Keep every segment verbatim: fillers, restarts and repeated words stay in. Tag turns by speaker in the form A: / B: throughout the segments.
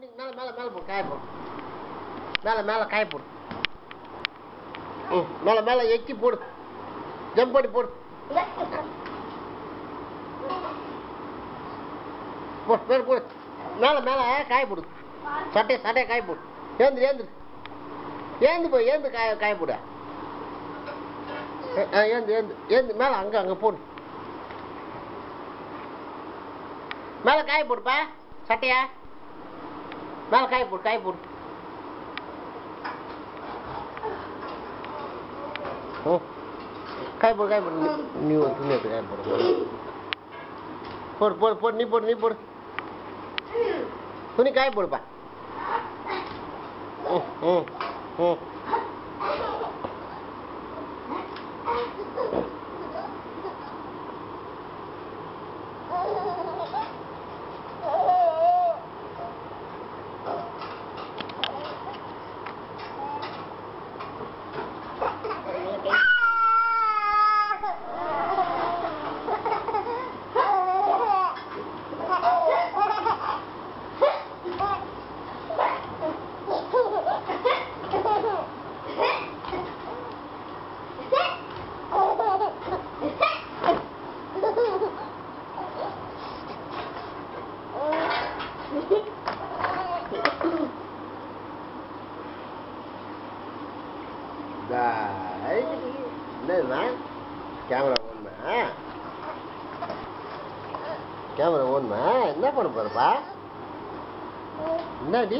A: துணி மேலே மேலே மேலே போடு காய போடு மேலே மேலே காய போடு ம் மேலே மேலே எக்கி போடு ஜம்ப் பண்ணி போடு போடு பேர் போடு மேலே மேலே காய போடு சட்டை சட்டையை காய போடு ஏந்து ஏந்து ஏந்து போய் ஏந்து காய காய போடு ஏந்து ஏந்து ஏந்து மேலே அங்கே அங்கே போடு மேலே காய போடுப்பா சட்டையா மேலே காய போடு காய போடு ம் காய போடு காய போடு நீ ஒரு துணி எடுத்து காய போடு போடு போடு போடு நீ போடு நீ போடு துணி காய போடுப்பா ம் ம் ம் என்னதுமா கேமரா ஓடுமா கேமரா ஓடுமா என்ன பண்ண போறப்பா என்னடி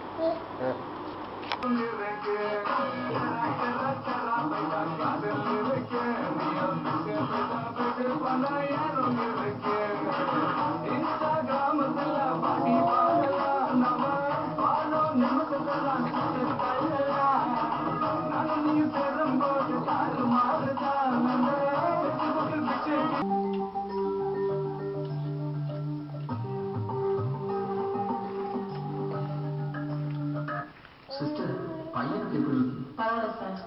B: சிஸ்டர் பையனுக்கு எப்படி பரவாயில்ல சார்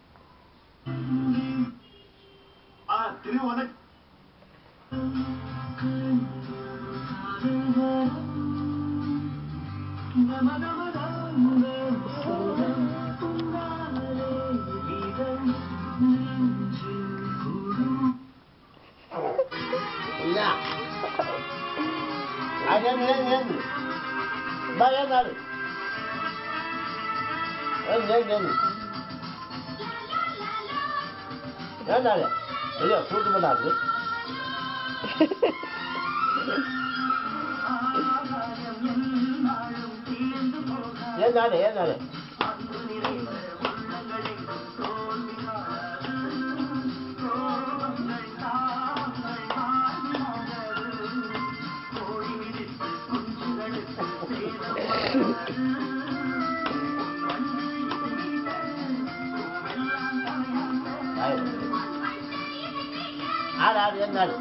B: ஆ திரு வணக்கம்
A: Bayanalı. Gel gel gel. Gel nerede? Öyle kurdu mu nerede? Gel nerede? Gel nerede? ஆடு ஆடு என்ன ஆடு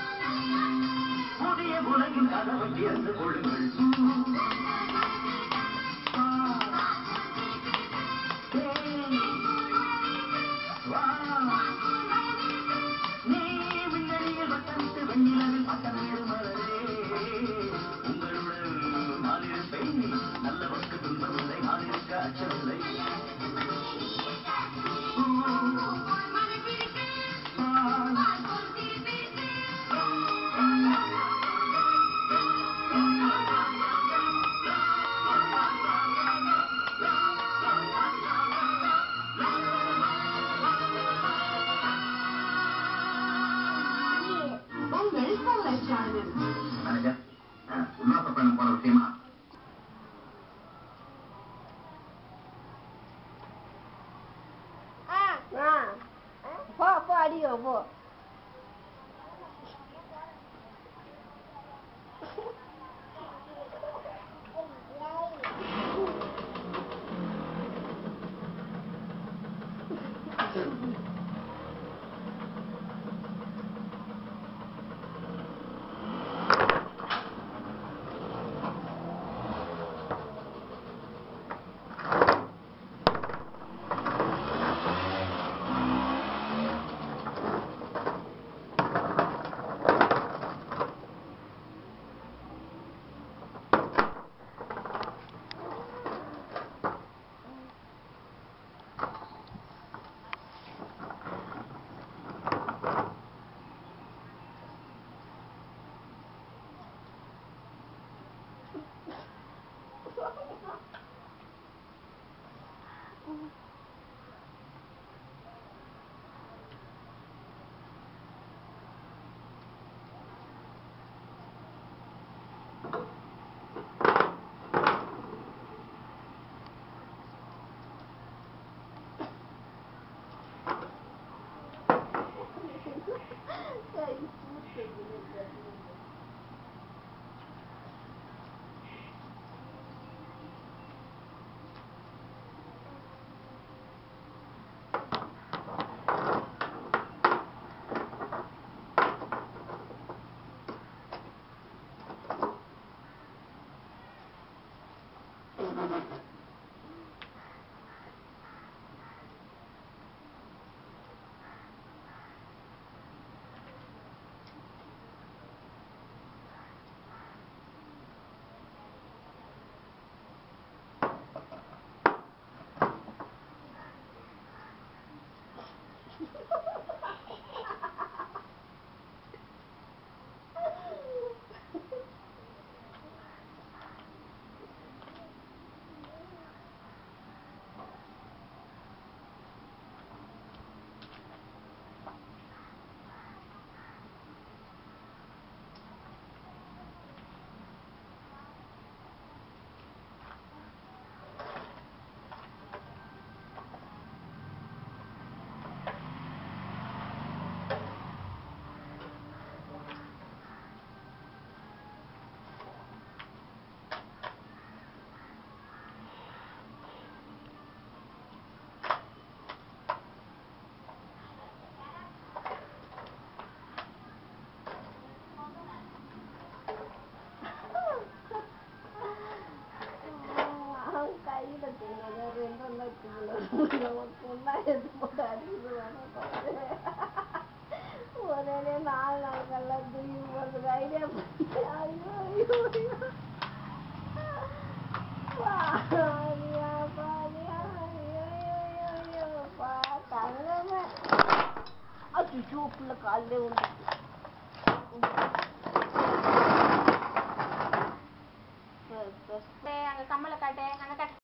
C: போ போ அடியோ போ ஒரே நாலு நாளுக்கெல்லாம் தூக்கி போறதுக்கு ஐடியா பண்ணி ஐயோ ஐயோ பாரியா பாரியா ஐயோ ஐயோ ஐயோ பா தங்கமே அச்சோ பிள்ளை காலிலே வந்துச்சு